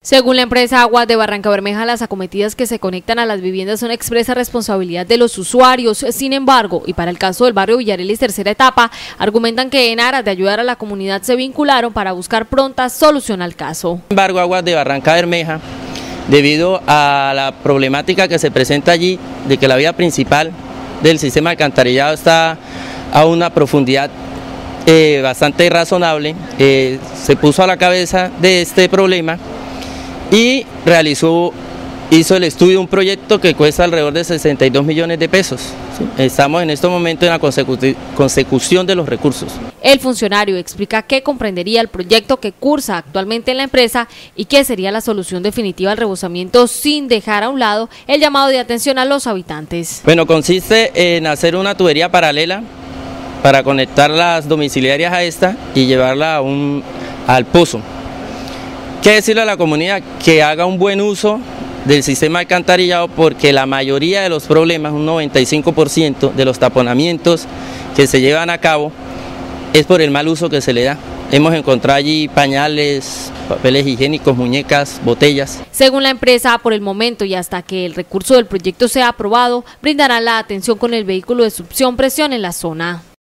Según la empresa Aguas de Barrancabermeja, las acometidas que se conectan a las viviendas son expresa responsabilidad de los usuarios. Sin embargo, y para el caso del barrio Villarelis tercera etapa, argumentan que en aras de ayudar a la comunidad se vincularon para buscar pronta solución al caso. Sin embargo, Aguas de Barrancabermeja, debido a la problemática que se presenta allí, de que la vía principal del sistema de alcantarillado está a una profundidad bastante razonable, se puso a la cabeza de este problema y hizo el estudio de un proyecto que cuesta alrededor de 62 millones de pesos. ¿Sí? Estamos en este momento en la consecución de los recursos. El funcionario explica qué comprendería el proyecto que cursa actualmente en la empresa y qué sería la solución definitiva al rebosamiento sin dejar a un lado el llamado de atención a los habitantes. Bueno, consiste en hacer una tubería paralela para conectar las domiciliarias a esta y llevarla al pozo. ¿Qué decirle a la comunidad? Que haga un buen uso del sistema de alcantarillado, porque la mayoría de los problemas, un 95% de los taponamientos que se llevan a cabo, es por el mal uso que se le da. Hemos encontrado allí pañales, papeles higiénicos, muñecas, botellas. Según la empresa, por el momento y hasta que el recurso del proyecto sea aprobado, brindarán la atención con el vehículo de succión presión en la zona.